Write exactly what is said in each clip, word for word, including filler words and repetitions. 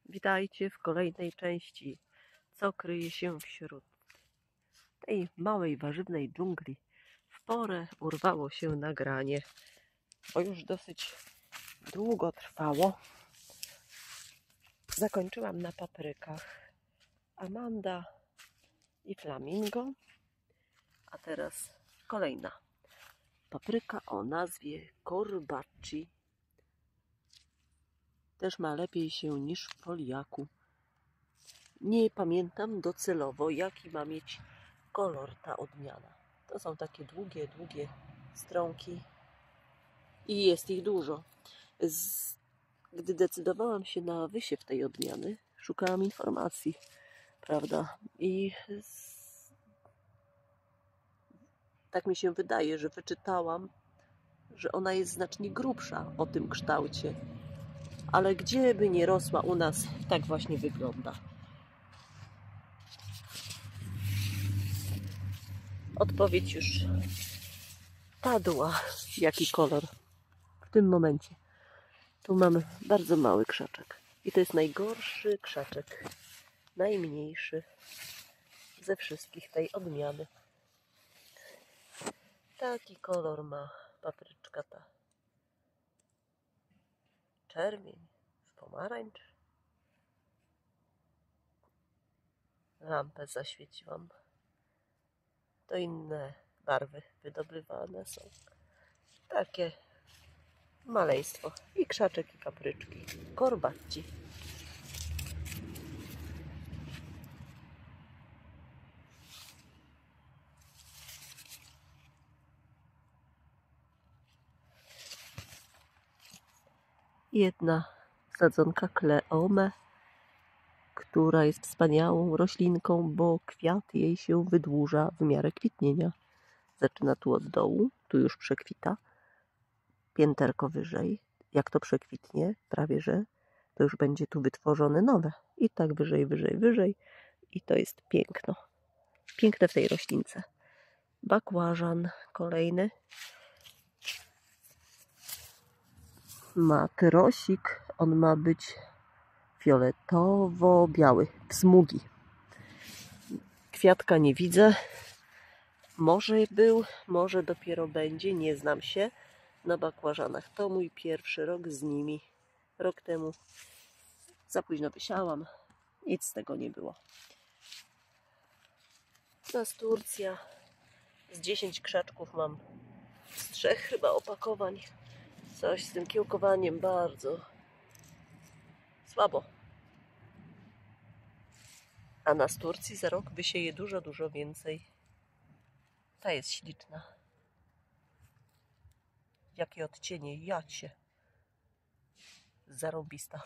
Witajcie w kolejnej części, co kryje się wśród tej małej warzywnej dżungli. W porę urwało się nagranie, bo już dosyć długo trwało. Zakończyłam na paprykach Amanda i Flamingo, a teraz kolejna papryka o nazwie Corbacci. Też ma lepiej się niż w foliaku. Nie pamiętam docelowo, jaki ma mieć kolor ta odmiana. To są takie długie, długie stronki i jest ich dużo. Z... Gdy decydowałam się na wysiew tej odmiany, szukałam informacji, prawda? I z... tak mi się wydaje, że wyczytałam, że ona jest znacznie grubsza o tym kształcie. Ale gdzie by nie rosła u nas, tak właśnie wygląda. Odpowiedź już padła, jaki kolor w tym momencie. Tu mamy bardzo mały krzaczek i to jest najgorszy krzaczek, najmniejszy ze wszystkich tej odmiany. Taki kolor ma papryczka ta. Czerwień, pomarańcz. Lampę zaświeciłam. To inne barwy wydobywane są. Takie maleństwo. I krzaczek, i papryczki. Corbacci. Jedna sadzonka Kleome, która jest wspaniałą roślinką, bo kwiat jej się wydłuża w miarę kwitnienia. Zaczyna tu od dołu, tu już przekwita. Pięterko wyżej. Jak to przekwitnie, prawie że, to już będzie tu wytworzone nowe. I tak wyżej, wyżej, wyżej. I to jest piękno. Piękne w tej roślince. Bakłażan kolejny. Ma tyrosik. On ma być fioletowo-biały. W smugi. Kwiatka nie widzę. Może był, może dopiero będzie. Nie znam się na bakłażanach. To mój pierwszy rok z nimi. Rok temu za późno wysiałam. Nic z tego nie było. Nasturcja. Z dziesięć krzaczków mam z trzech chyba opakowań. Coś z tym kiełkowaniem bardzo słabo. A nasturcji za rok wysieje dużo, dużo więcej. Ta jest śliczna. Jakie odcienie, jacie. Zarąbista.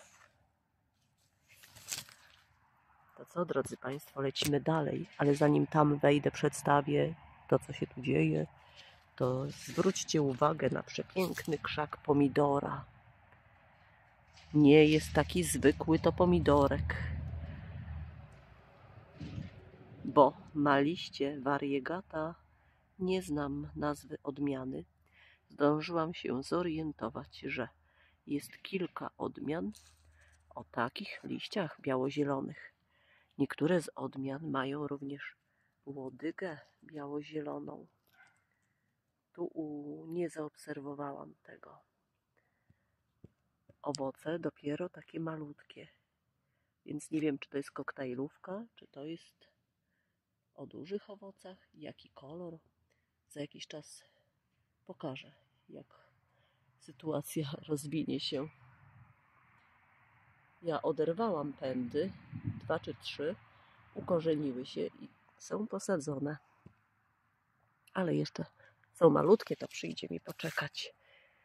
To co, drodzy Państwo, lecimy dalej, ale zanim tam wejdę, przedstawię to, co się tu dzieje, to zwróćcie uwagę na przepiękny krzak pomidora. Nie jest taki zwykły to pomidorek, bo ma liście variegata, nie znam nazwy odmiany. Zdążyłam się zorientować, że jest kilka odmian o takich liściach biało-zielonych. Niektóre z odmian mają również łodygę biało-zieloną. Tu u... nie zaobserwowałam tego. Owoce dopiero takie malutkie. Więc nie wiem, czy to jest koktajlówka, czy to jest o dużych owocach, jaki kolor. Za jakiś czas pokażę, jak sytuacja rozwinie się. Ja oderwałam pędy, dwa czy trzy, ukorzeniły się i są posadzone. Ale jeszcze są malutkie, to przyjdzie mi poczekać.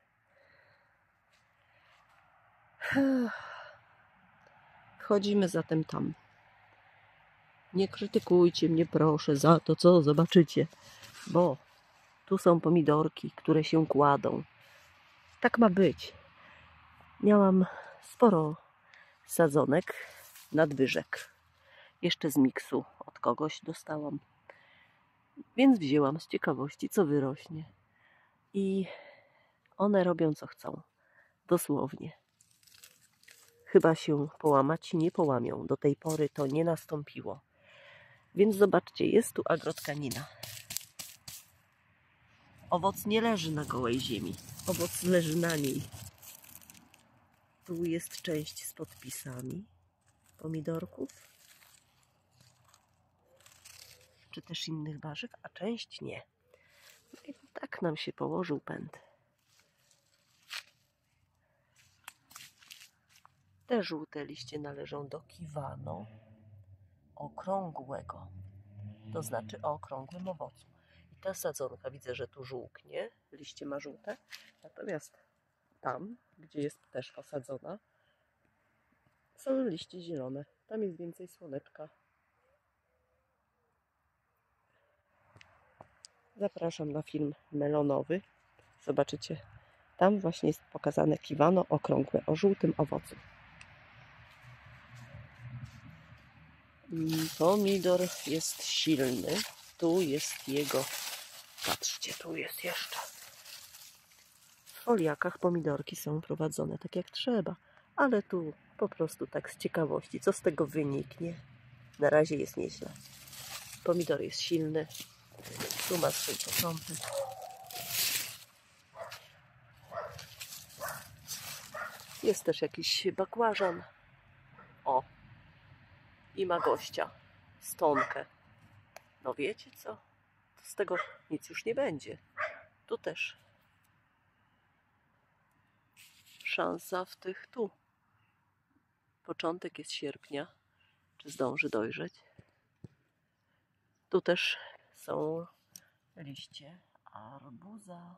Wchodzimy zatem tam. Nie krytykujcie mnie proszę za to, co zobaczycie, bo tu są pomidorki, które się kładą. Tak ma być. Miałam sporo sadzonek, nadwyżek. Jeszcze z miksu od kogoś dostałam. Więc wzięłam z ciekawości, co wyrośnie. I one robią, co chcą. Dosłownie. chyba się połamać nie połamią. Do tej pory to nie nastąpiło. Więc zobaczcie, jest tu agrotkanina. Owoc nie leży na gołej ziemi. Owoc leży na niej. Tu jest część z podpisami pomidorków. Czy też innych warzyw, a część nie. No i tak nam się położył pęd. Te żółte liście należą do kiwano okrągłego, to znaczy o okrągłym owocu. I ta sadzonka, widzę, że tu żółknie, liście ma żółte, natomiast tam, gdzie jest też posadzona, są liście zielone. Tam jest więcej słoneczka. Zapraszam na film melonowy. Zobaczycie, tam właśnie jest pokazane kiwano okrągłe o żółtym owocu. Pomidor jest silny. Tu jest jego... Patrzcie, tu jest jeszcze. W foliakach pomidorki są prowadzone tak jak trzeba. Ale tu po prostu tak z ciekawości, co z tego wyniknie. Na razie jest nieźle. Pomidor jest silny. Tu ma swój początek. Jest też jakiś bakłażan. O! I ma gościa. Stonkę. No wiecie co? Z tego nic już nie będzie. Tu też. Szansa w tych tu. Początek jest sierpnia. Czy zdąży dojrzeć? Tu też są liście arbuza.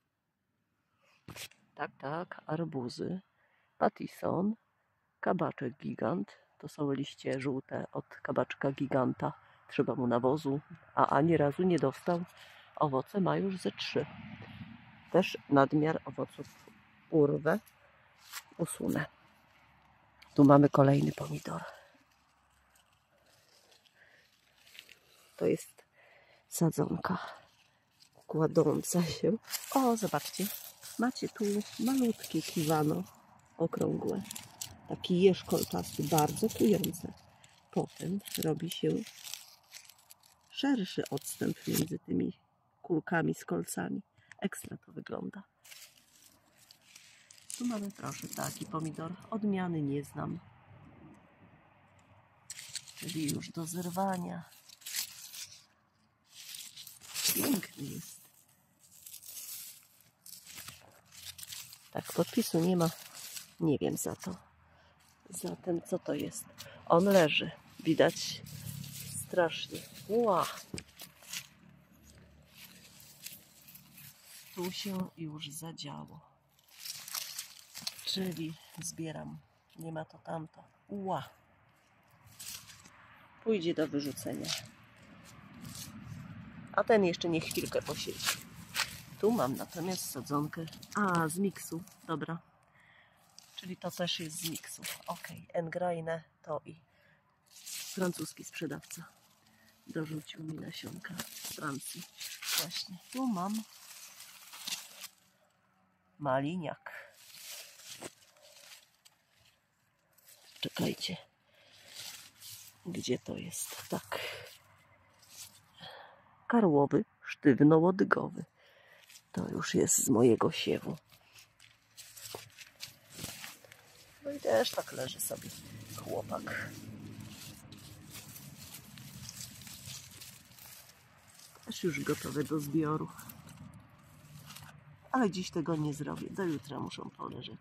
Tak, tak, arbuzy. Pattison. Kabaczek gigant. To są liście żółte od kabaczka giganta. Trzeba mu nawozu, a ani razu nie dostał. Owoce ma już ze trzy. Też nadmiar owoców urwę, usunę. Tu mamy kolejny pomidor. To jest sadzonka kładąca się. O, zobaczcie, macie tu malutkie kiwano okrągłe. Taki jeż kolczasty, bardzo kujące. Potem robi się szerszy odstęp między tymi kulkami z kolcami. Ekstra to wygląda. Tu mamy, proszę, taki pomidor. Odmiany nie znam. Czyli już do zerwania. Piękny jest. Tak, podpisu nie ma. Nie wiem za to. Zatem co to jest? On leży. Widać strasznie. Ła! Tu się już zadziało. Czyli zbieram. Nie ma to tamto. Ła! Pójdzie do wyrzucenia. A ten jeszcze niech chwilkę posiedzi. Tu mam natomiast sadzonkę. A, z miksu. Dobra. Czyli to też jest z miksu. Ok. Engraine to i francuski sprzedawca dorzucił mi nasionka z Francji. Właśnie. Tu mam maliniak. Czekajcie. Gdzie to jest? Tak. Karłowy, sztywno-łodygowy. To już jest z mojego siewu. No i też tak leży sobie chłopak. Też już gotowe do zbioru. Ale dziś tego nie zrobię. Do jutra muszą poleżeć.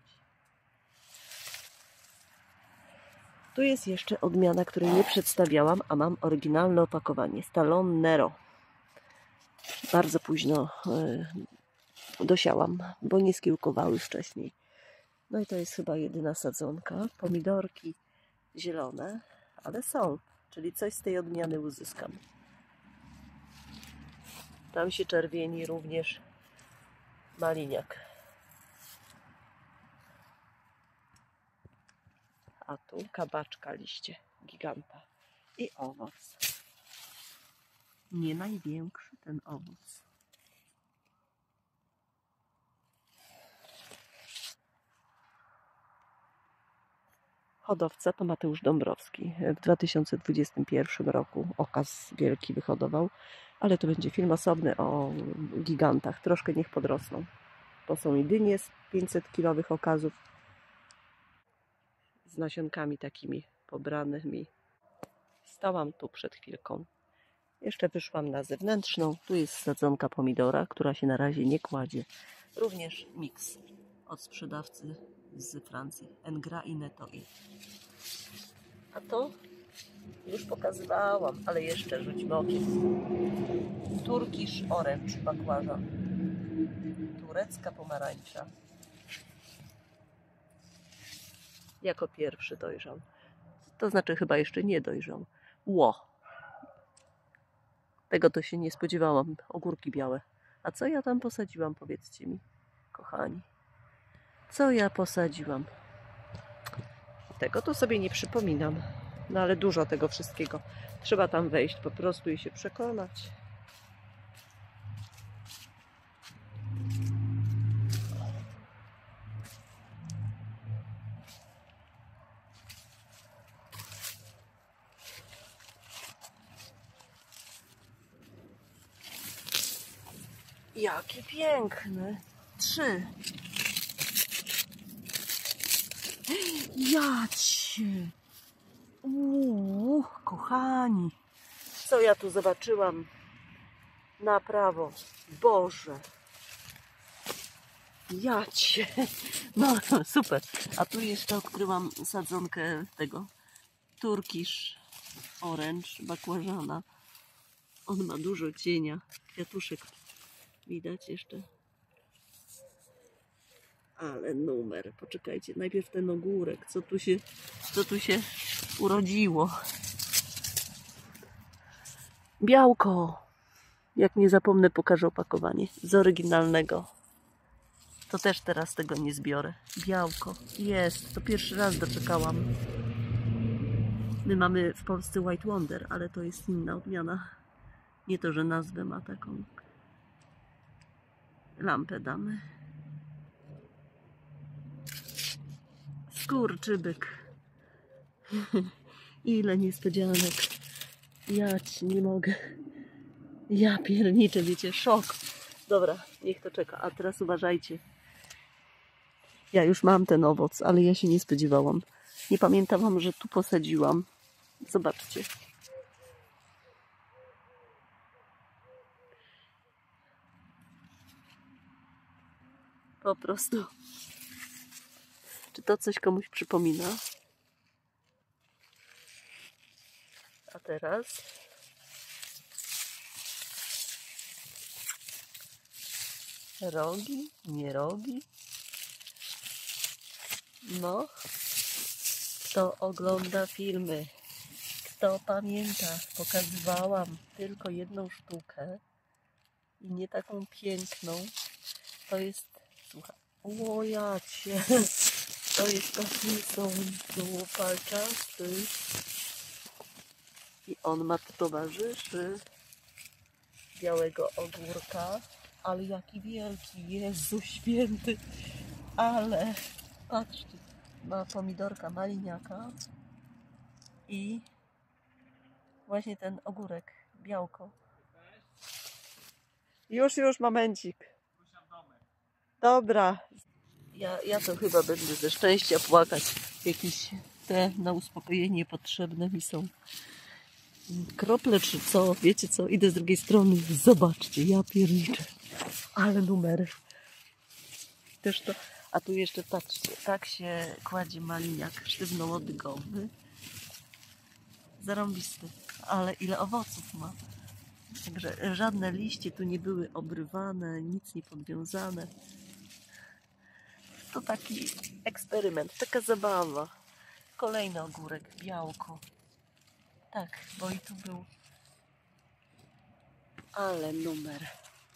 Tu jest jeszcze odmiana, której nie przedstawiałam, a mam oryginalne opakowanie. Stallone Nero. Bardzo późno yy, dosiałam, bo nie skiełkowały wcześniej. No i to jest chyba jedyna sadzonka. Pomidorki zielone, ale są. Czyli coś z tej odmiany uzyskam. Tam się czerwieni również maliniak. A tu kabaczka liście giganta. I owoc. Nie największy ten owoc. hodowca to Mateusz Dąbrowski. W dwa tysiące dwudziestym pierwszym roku okaz wielki wyhodował, ale to będzie film osobny o gigantach. Troszkę niech podrosną. To są i dynie z pięćset kilowych okazów z nasionkami takimi pobranymi. Stałam tu przed chwilką. Jeszcze wyszłam na zewnętrzną. Tu jest sadzonka pomidora, która się na razie nie kładzie. Również miks od sprzedawcy z Francji. Engra i Netoi. A to już pokazywałam, ale jeszcze rzućmy okiem. Turkish Orange bakłażan. Turecka pomarańcza. Jako pierwszy dojrzał. To znaczy chyba jeszcze nie dojrzał. Ło! Tego to się nie spodziewałam. Ogórki białe. A co ja tam posadziłam, powiedzcie mi, kochani? Co ja posadziłam? Tego to sobie nie przypominam. No ale dużo tego wszystkiego. Trzeba tam wejść po prostu i się przekonać. Jaki piękny. Trzy. Jacie. Uuu, kochani. Co ja tu zobaczyłam? Na prawo. Boże. Jacie. No super. A tu jeszcze odkryłam sadzonkę tego Turkish Orange bakłażana. On ma dużo cienia. Kwiatuszek widać jeszcze. Ale numer. Poczekajcie. Najpierw ten ogórek. Co tu się, co tu się urodziło? Białko. Jak nie zapomnę, pokażę opakowanie. Z oryginalnego. To też teraz tego nie zbiorę. Białko. Jest. To pierwszy raz doczekałam. My mamy w Polsce White Wonder, ale to jest inna odmiana. Nie to, że nazwę ma taką. Lampę damy. Skurczybyk. Ile niespodzianek. Ja ci nie mogę. Ja pierniczę, wiecie, szok. Dobra, niech to czeka. A teraz uważajcie. Ja już mam ten owoc, ale ja się nie spodziewałam. Nie pamiętałam, że tu posadziłam. Zobaczcie. Po prostu. Czy to coś komuś przypomina? A teraz? Rogi? Nie rogi? No. Kto ogląda filmy? Kto pamięta? Pokazywałam tylko jedną sztukę i nie taką piękną. To jest, słuchaj, o jacie, to jest taki są palczasty i on ma tu towarzyszy białego ogórka, ale jaki wielki, Jezu święty, ale patrzcie, ma pomidorka maliniaka i właśnie ten ogórek, białko. Już, już, momencik. Dobra. Ja, ja to chyba będę ze szczęścia płakać. Jakieś te na uspokojenie potrzebne mi są krople czy co. Wiecie co? Idę z drugiej strony. Zobaczcie, ja pierniczę. Ale numery. Też to. A tu jeszcze patrzcie. Tak się kładzie maliniak sztywnołodygowy. Zarąbisty. Ale ile owoców ma. Także żadne liście tu nie były obrywane, nic nie podwiązane. To taki eksperyment, taka zabawa. Kolejny ogórek, białko. Tak, bo i tu był. Ale numer.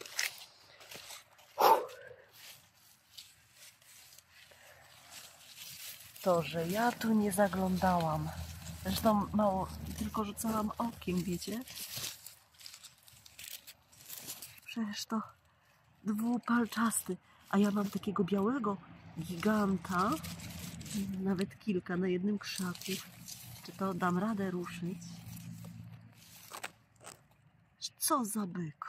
To, że ja tu nie zaglądałam. Zresztą mało, tylko rzucałam okiem, wiecie? Przecież to dwupalczasty. A ja mam takiego białego giganta. Nawet kilka na jednym krzaku. Czy to dam radę ruszyć? Co za byk.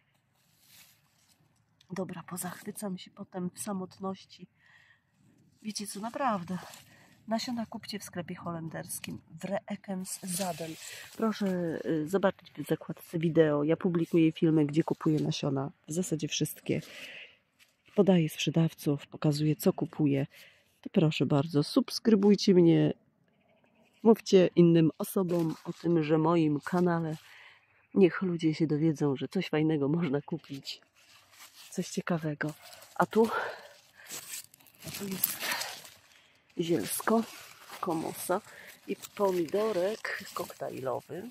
Dobra, pozachwycam się potem w samotności. Wiecie co, naprawdę. Nasiona kupcie w sklepie holenderskim w Reekens Zaden. Proszę zobaczyć w zakładce wideo. Ja publikuję filmy, gdzie kupuję nasiona. W zasadzie wszystkie. Podaję sprzedawców, pokazuję co kupuję. To proszę bardzo, subskrybujcie mnie. Mówcie innym osobom o tym, że moim kanale. Niech ludzie się dowiedzą, że coś fajnego można kupić. Coś ciekawego. A tu, a tu jest zielsko, komosa i pomidorek koktajlowy.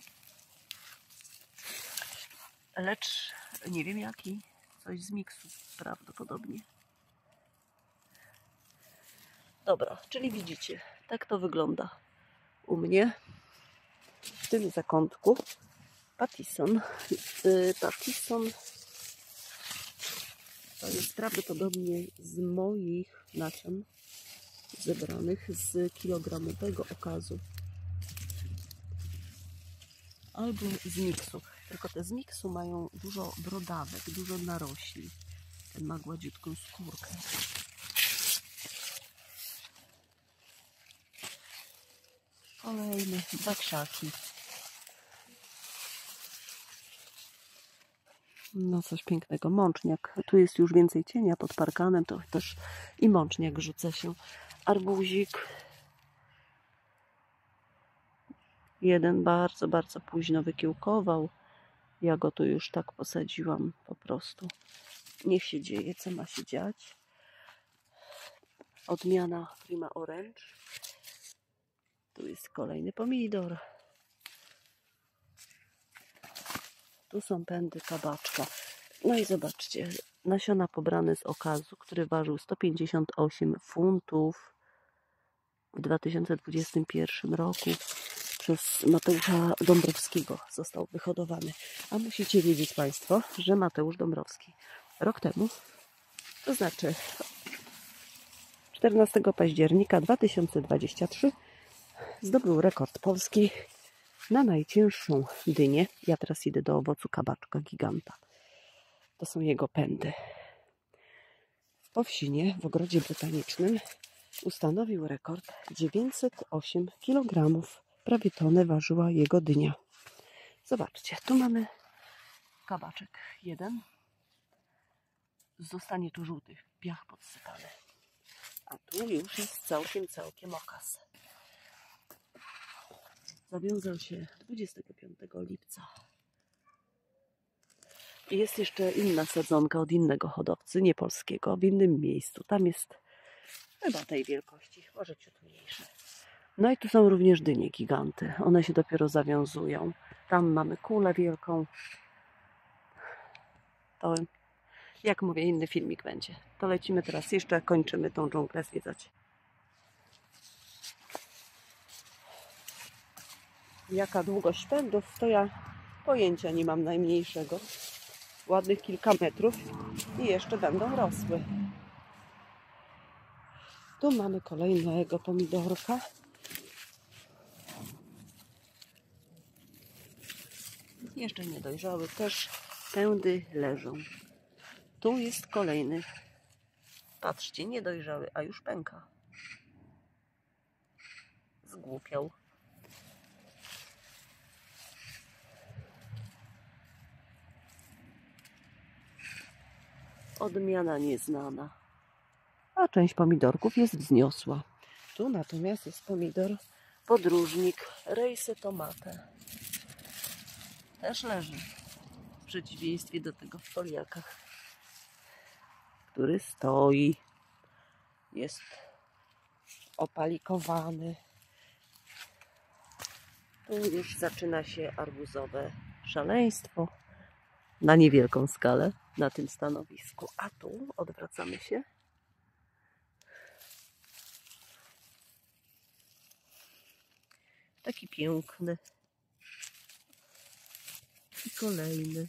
Lecz nie wiem jaki. Coś z miksu prawdopodobnie. Dobra, czyli widzicie, tak to wygląda u mnie. W tym zakątku Pattison. Yy, Pattison to jest prawdopodobnie z moich nasion zebranych z kilogramowego okazu. Albo z miksu. Tylko te z miksu mają dużo brodawek, dużo narośli. Ten ma gładziutką skórkę. Kolejne dwa krzaki. No coś pięknego. Mączniak. Tu jest już więcej cienia pod parkanem, to też i mączniak rzuca się. Arbuzik. Jeden bardzo, bardzo późno wykiełkował. Ja go tu już tak posadziłam po prostu. Niech się dzieje, co ma się dziać. Odmiana Prima Orange. Tu jest kolejny pomidor. Tu są pędy kabaczka. No i zobaczcie, nasiona pobrane z okazu, który ważył sto pięćdziesiąt osiem funtów w dwa tysiące dwudziestym pierwszym roku. Przez Mateusza Dąbrowskiego został wyhodowany. A musicie wiedzieć Państwo, że Mateusz Dąbrowski rok temu, to znaczy czternastego października dwa tysiące dwudziestego trzeciego zdobył rekord Polski na najcięższą dynię. Ja teraz idę do owocu kabaczka giganta. To są jego pędy. W Powsinie, w ogrodzie botanicznym, ustanowił rekord dziewięćset osiem kilogramów. Prawie tonę ważyła jego dynia. Zobaczcie, tu mamy kabaczek jeden. Zostanie tu żółty piach podsypany. A tu już jest całkiem, całkiem okaz. Zawiązał się dwudziestego piątego lipca. I jest jeszcze inna sadzonka od innego hodowcy, nie polskiego, w innym miejscu. Tam jest chyba tej wielkości, może ciut mniejsze. No i tu są również dynie giganty. One się dopiero zawiązują. Tam mamy kulę wielką. To, jak mówię, inny filmik będzie. To lecimy teraz jeszcze, kończymy tą dżunglę zwiedzać. Jaka długość pędów, to ja pojęcia nie mam najmniejszego. Ładnych kilka metrów i jeszcze będą rosły. Tu mamy kolejnego pomidorka. Jeszcze niedojrzały, też pędy leżą. Tu jest kolejny. Patrzcie, niedojrzały, a już pęka. Zgłupiał. Odmiana nieznana. A część pomidorków jest wzniosła. Tu natomiast jest pomidor podróżnik Rejse Tomate. Też leży. W przeciwieństwie do tego w foliakach, który stoi. Jest opalikowany. Tu już zaczyna się arbuzowe szaleństwo. Na niewielką skalę na tym stanowisku. A tu odwracamy się. Taki piękny. I kolejny.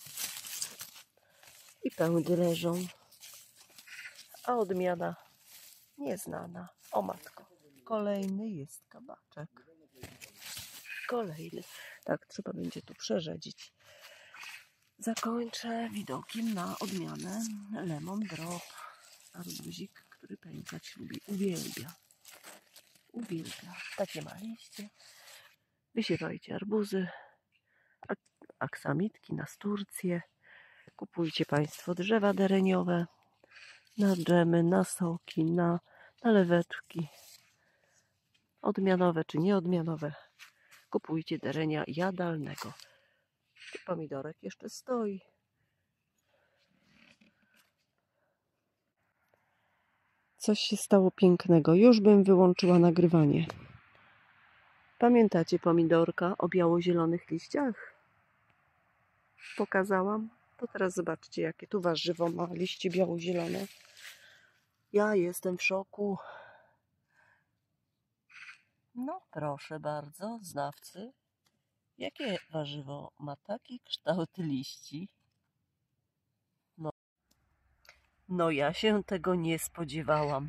I pędy leżą. A odmiana nieznana. O matko, kolejny jest kabaczek. Kolejny. Tak, trzeba będzie tu przerzedzić. Zakończę widokiem na odmianę lemon drop. Arbuzik, który pękać lubi, uwielbia. Uwielbia. Takie ma liście. Wysiewajcie arbuzy, aksamitki, nasturcje. Kupujcie Państwo drzewa dereniowe na dżemy, na soki, na naleweczki. Odmianowe czy nieodmianowe. Kupujcie derenia jadalnego. Pomidorek jeszcze stoi. Coś się stało pięknego. Już bym wyłączyła nagrywanie. Pamiętacie pomidorka o biało-zielonych liściach? Pokazałam. To teraz zobaczcie, jakie tu warzywo ma liście biało-zielone. Ja jestem w szoku. No proszę bardzo, znawcy. Jakie warzywo ma taki kształt liści? No, no ja się tego nie spodziewałam.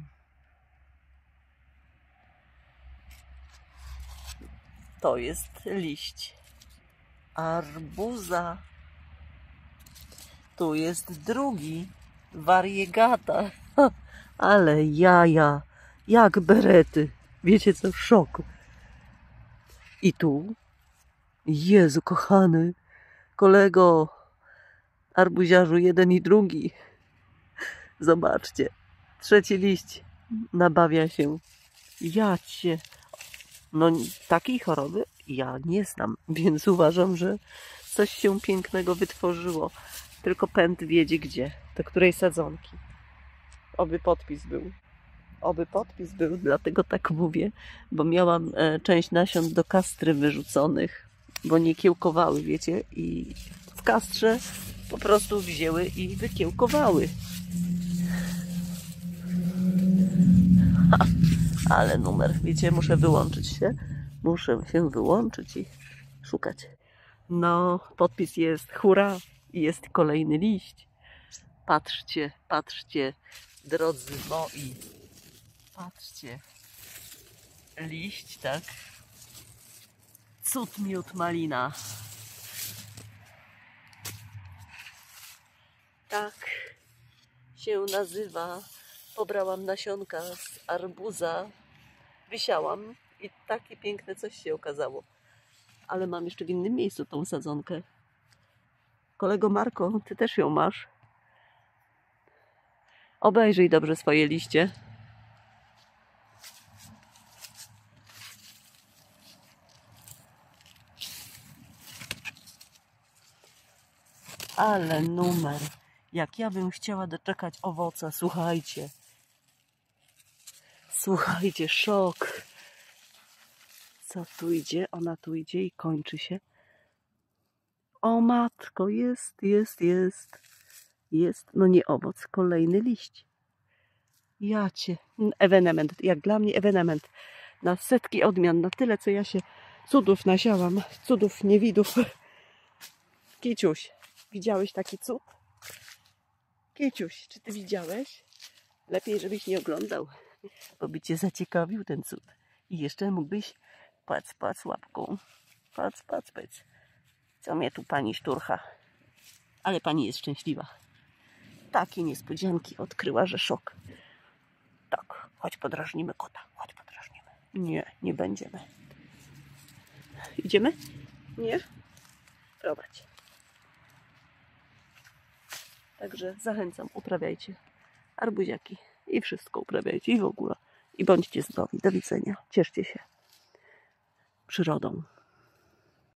To jest liść arbuza. Tu jest drugi, variegata. Ale jaja, jak berety. Wiecie co? Szok. I tu, Jezu kochany, kolego, arbuziarzu jeden i drugi. Zobaczcie, trzeci liść nabawia się. Ja cię. No takiej choroby ja nie znam, więc uważam, że coś się pięknego wytworzyło. Tylko pęd wiedzie gdzie, do której sadzonki. Oby podpis był. Oby podpis był, dlatego tak mówię, bo miałam e, część nasion do kastry wyrzuconych, bo nie kiełkowały, wiecie, i w kastrze po prostu wzięły i wykiełkowały. Ha, ale numer, wiecie, muszę wyłączyć się. Muszę się wyłączyć i szukać. No, podpis jest, hurra, i jest kolejny liść. Patrzcie, patrzcie, drodzy moi. Patrzcie. Liść, tak? Cud miód malina. Tak się nazywa. Pobrałam nasionka z arbuza. Wysiałam i takie piękne coś się okazało. Ale mam jeszcze w innym miejscu tą sadzonkę. Kolego Marko, ty też ją masz. Obejrzyj dobrze swoje liście. Ale numer. Jak ja bym chciała doczekać owoca, słuchajcie. Słuchajcie, szok. Co tu idzie? Ona tu idzie i kończy się. O matko, jest, jest, jest. Jest, no nie owoc, kolejny liść. Jacie, ewenement, jak dla mnie ewenement. Na setki odmian, na tyle co ja się cudów nasiałam, cudów niewidów. Kiciuś, widziałeś taki cud? Kiciuś, czy ty widziałeś? Lepiej, żebyś nie oglądał, bo by cię zaciekawił ten cud. I jeszcze mógłbyś pac, pac łapką. Pac, pac, pac. Co mnie tu pani szturcha? Ale pani jest szczęśliwa. Takie niespodzianki odkryła, że szok. Tak, chodź podrażnimy kota. Chodź podrażnimy. Nie, nie będziemy. Idziemy? Nie? Prowadź. Także zachęcam, uprawiajcie arbuziaki i wszystko uprawiajcie i w ogóle. I bądźcie zdrowi. Do widzenia. Cieszcie się przyrodą.